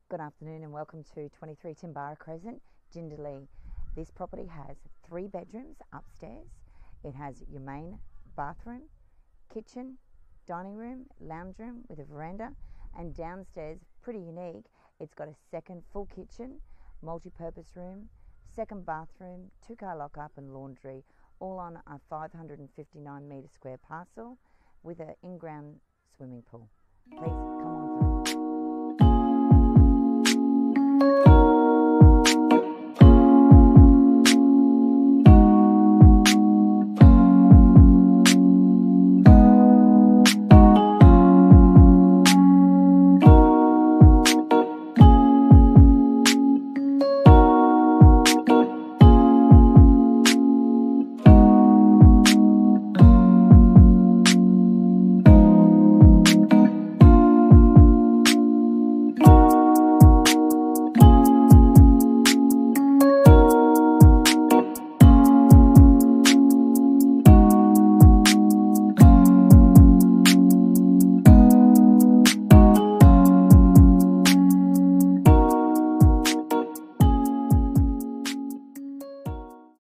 Good afternoon and welcome to 23 Timbarra Crescent, Jindalee. This property has 3 bedrooms upstairs. It has your main bathroom, kitchen, dining room, lounge room with a veranda, and downstairs, pretty unique, it's got a second full kitchen, multi-purpose room, second bathroom, 2-car lock-up and laundry, all on a 559 metre square parcel with an in-ground swimming pool. Please